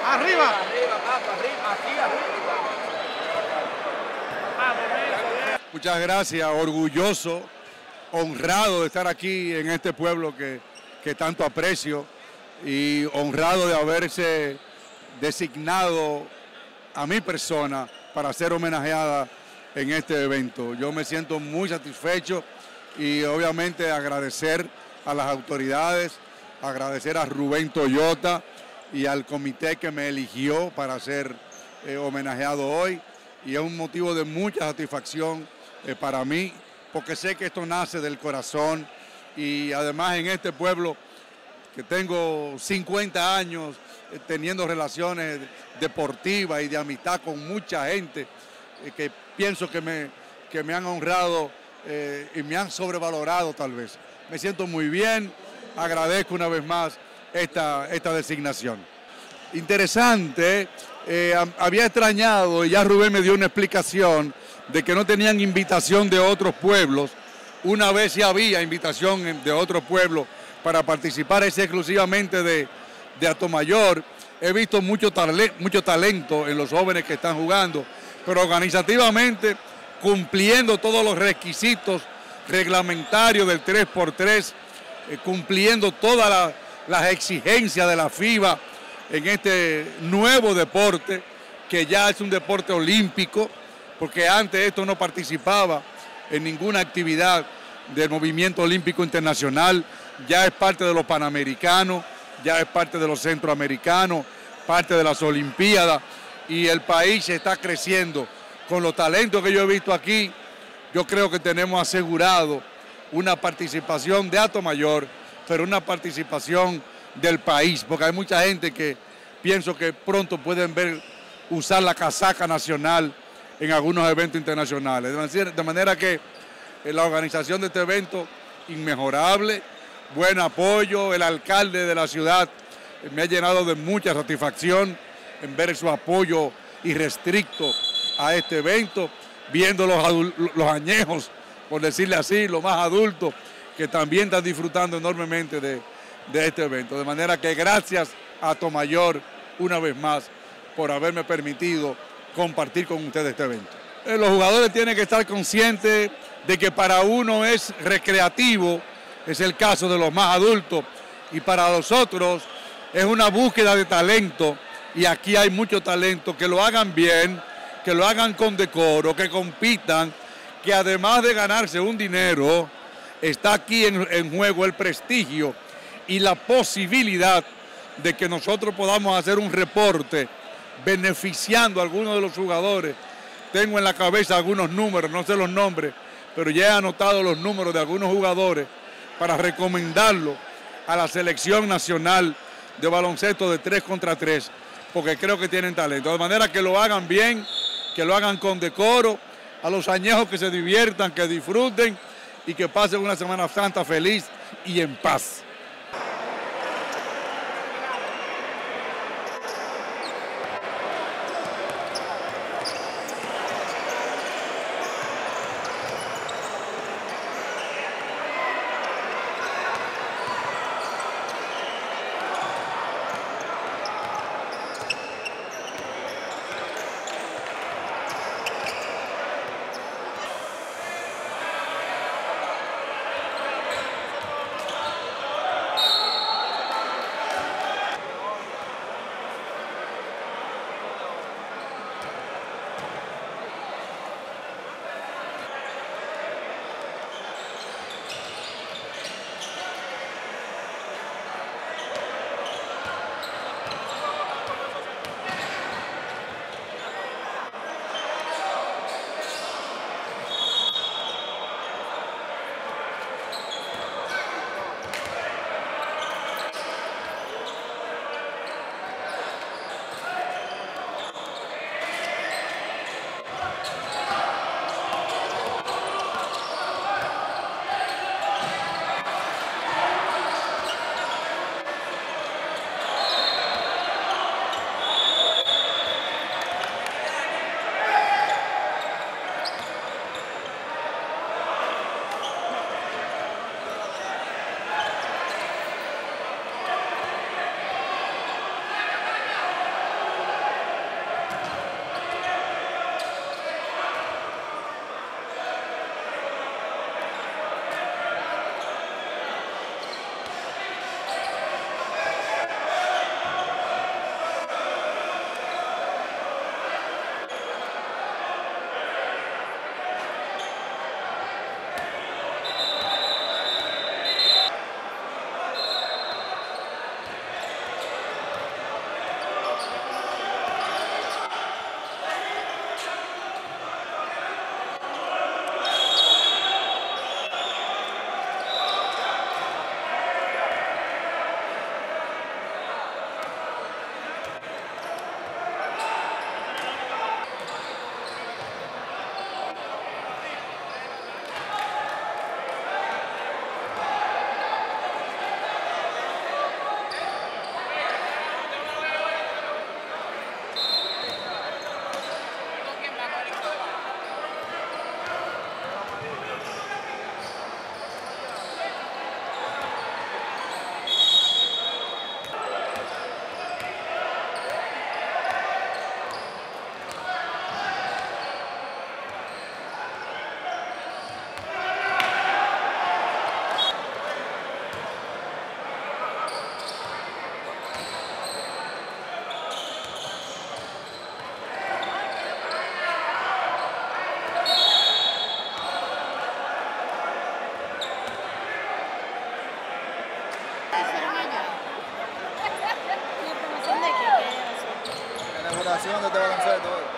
Arriba. Arriba, papá, arriba, aquí arriba. Muchas gracias, orgulloso, honrado de estar aquí en este pueblo que tanto aprecio y honrado de haberse designado a mi persona para ser homenajeada en este evento. Yo me siento muy satisfecho y obviamente agradecer a las autoridades, agradecer a Rubén Toyota y al comité que me eligió para ser homenajeado hoy, y es un motivo de mucha satisfacción para mí, porque sé que esto nace del corazón, y además en este pueblo que tengo 50 años teniendo relaciones deportivas y de amistad con mucha gente que pienso que me han honrado y me han sobrevalorado tal vez. Me siento muy bien, agradezco una vez más esta designación. Interesante, había extrañado, y ya Rubén me dio una explicación, de que no tenían invitación de otros pueblos. Una vez sí había invitación de otros pueblos para participar, es exclusivamente de Atomayor. He visto mucho talento en los jóvenes que están jugando, pero organizativamente cumpliendo todos los requisitos reglamentarios del 3x3, cumpliendo todas las exigencias de la FIBA en este nuevo deporte, que ya es un deporte olímpico, porque antes esto no participaba en ninguna actividad del movimiento olímpico internacional, ya es parte de los panamericanos, ya es parte de los centroamericanos, parte de las olimpiadas, y el país está creciendo. Con los talentos que yo he visto aquí, yo creo que tenemos asegurado una participación de Atomayor, pero una participación del país, porque hay mucha gente que pienso que pronto pueden ver usar la casaca nacional en algunos eventos internacionales. De manera que la organización de este evento, inmejorable, buen apoyo, el alcalde de la ciudad me ha llenado de mucha satisfacción en ver su apoyo irrestricto a este evento, viendo los añejos, por decirle así, los más adultos, que también están disfrutando enormemente de este evento. De manera que gracias a Atomayor una vez más por haberme permitido compartir con ustedes este evento. Los jugadores tienen que estar conscientes de que para uno es recreativo, es el caso de los más adultos, y para los otros es una búsqueda de talento, y aquí hay mucho talento, que lo hagan bien, que lo hagan con decoro, que compitan, que además de ganarse un dinero, está aquí en juego el prestigio y la posibilidad de que nosotros podamos hacer un reporte beneficiando a algunos de los jugadores. Tengo en la cabeza algunos números, no sé los nombres, pero ya he anotado los números de algunos jugadores para recomendarlo a la selección nacional de baloncesto de 3 contra 3, porque creo que tienen talento. De manera que lo hagan bien, que lo hagan con decoro, a los añejos que se diviertan, que disfruten y que pasen una Semana Santa feliz y en paz. generación de este baloncesto.